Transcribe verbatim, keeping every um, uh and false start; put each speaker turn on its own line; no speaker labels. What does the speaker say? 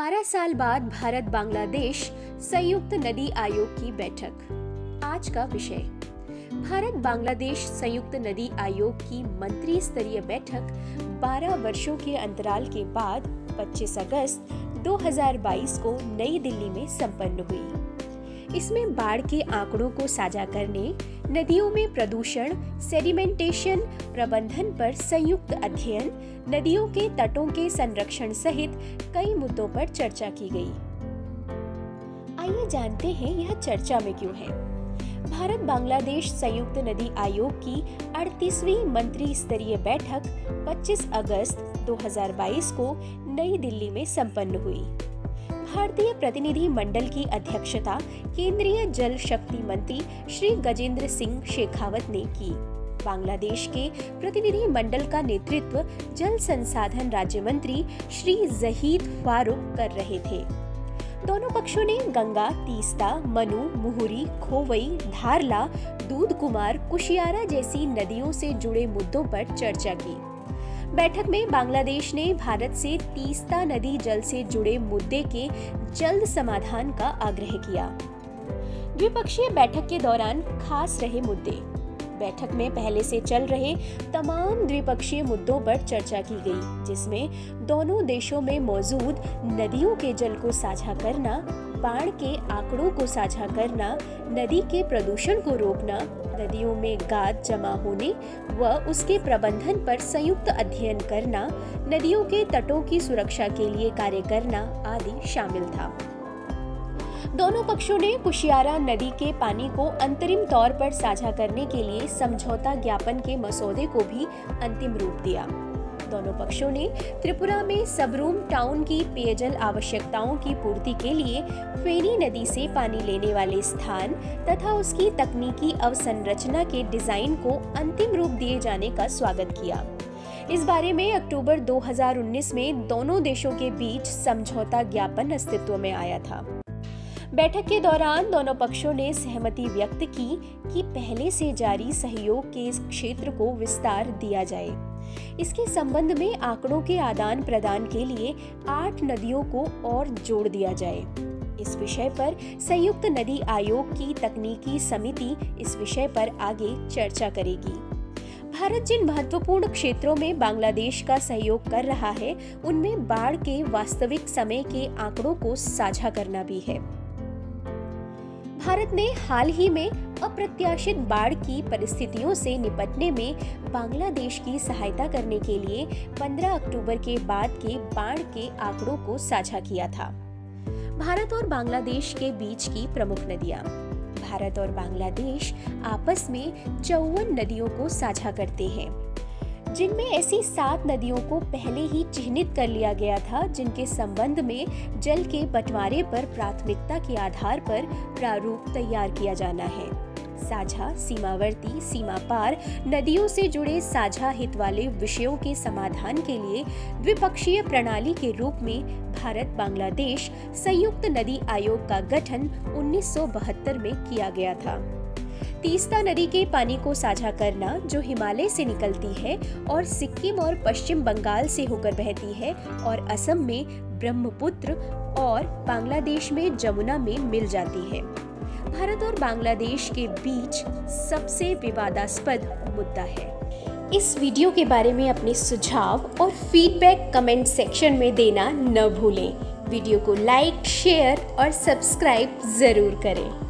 बारह साल बाद भारत बांग्लादेश संयुक्त नदी आयोग की बैठक। आज का विषय भारत बांग्लादेश संयुक्त नदी आयोग की मंत्री स्तरीय बैठक बारह वर्षों के अंतराल के बाद पच्चीस अगस्त दो हज़ार बाईस को नई दिल्ली में संपन्न हुई। इसमें बाढ़ के आंकड़ों को साझा करने, नदियों में प्रदूषण, सेडिमेंटेशन प्रबंधन पर संयुक्त अध्ययन, नदियों के तटों के संरक्षण सहित कई मुद्दों पर चर्चा की गई। आइए जानते हैं यह चर्चा में क्यों है। भारत बांग्लादेश संयुक्त नदी आयोग की अड़तीसवीं मंत्री स्तरीय बैठक पच्चीस अगस्त दो हज़ार बाईस को नई दिल्ली में संपन्न हुई। भारतीय प्रतिनिधि मंडल की अध्यक्षता केंद्रीय जल शक्ति मंत्री श्री गजेंद्र सिंह शेखावत ने की। बांग्लादेश के प्रतिनिधि मंडल का नेतृत्व जल संसाधन राज्य मंत्री श्री जहीद फारूक कर रहे थे। दोनों पक्षों ने गंगा, तीस्ता, मनु, मुहुरी, खोवई, धारला, दूध कुमार, कुशियारा जैसी नदियों से जुड़े मुद्दों पर चर्चा की। बैठक में बांग्लादेश ने भारत से तीस्ता नदी जल से जुड़े मुद्दे के जल्द समाधान का आग्रह किया। द्विपक्षीय बैठक के दौरान खास रहे मुद्दे। बैठक में पहले से चल रहे तमाम द्विपक्षीय मुद्दों पर चर्चा की गई, जिसमें दोनों देशों में मौजूद नदियों के जल को साझा करना, बाढ़ के आंकड़ों को साझा करना, नदी के प्रदूषण को रोकना, नदियों में गाद जमा होने व उसके प्रबंधन पर संयुक्त अध्ययन करना, नदियों के तटों की सुरक्षा के लिए कार्य करना आदि शामिल था। दोनों पक्षों ने कुशियारा नदी के पानी को अंतरिम तौर पर साझा करने के लिए समझौता ज्ञापन के मसौदे को भी अंतिम रूप दिया। दोनों पक्षों ने त्रिपुरा में सबरूम टाउन की पेयजल आवश्यकताओं की पूर्ति के लिए फेनी नदी से पानी लेने वाले स्थान तथा उसकी तकनीकी अवसंरचना के डिजाइन को अंतिम रूप दिए जाने का स्वागत किया। इस बारे में अक्टूबर दो हज़ार उन्नीस में दोनों देशों के बीच समझौता ज्ञापन अस्तित्व में आया था। बैठक के दौरान दोनों पक्षों ने सहमति व्यक्त की कि पहले से जारी सहयोग के इस क्षेत्र को विस्तार दिया जाए। इसके संबंध में आंकड़ों के आदान प्रदान के लिए आठ नदियों को और जोड़ दिया जाए। इस विषय पर संयुक्त नदी आयोग की तकनीकी समिति इस विषय पर आगे चर्चा करेगी। भारत जिन महत्वपूर्ण क्षेत्रों में बांग्लादेश का सहयोग कर रहा है, उनमें बाढ़ के वास्तविक समय के आंकड़ों को साझा करना भी है। भारत ने हाल ही में अप्रत्याशित बाढ़ की परिस्थितियों से निपटने में बांग्लादेश की सहायता करने के लिए पंद्रह अक्टूबर के बाद के बाढ़ के आंकड़ों को साझा किया था। भारत और बांग्लादेश के बीच की प्रमुख नदियां। भारत और बांग्लादेश आपस में चौवन नदियों को साझा करते हैं, जिनमें ऐसी सात नदियों को पहले ही चिन्हित कर लिया गया था, जिनके संबंध में जल के बंटवारे पर प्राथमिकता के आधार पर प्रारूप तैयार किया जाना है। साझा, सीमावर्ती, सीमा पार नदियों से जुड़े साझा हित वाले विषयों के समाधान के लिए द्विपक्षीय प्रणाली के रूप में भारत बांग्लादेश संयुक्त नदी आयोग का गठन उन्नीस सौ बहत्तर में किया गया था। तीस्ता नदी के पानी को साझा करना, जो हिमालय से निकलती है और सिक्किम और पश्चिम बंगाल से होकर बहती है और असम में ब्रह्मपुत्र और बांग्लादेश में जमुना में मिल जाती है, भारत और बांग्लादेश के बीच सबसे विवादास्पद मुद्दा है। इस वीडियो के बारे में अपने सुझाव और फीडबैक कमेंट सेक्शन में देना न भूलें। वीडियो को लाइक, शेयर और सब्सक्राइब जरूर करें।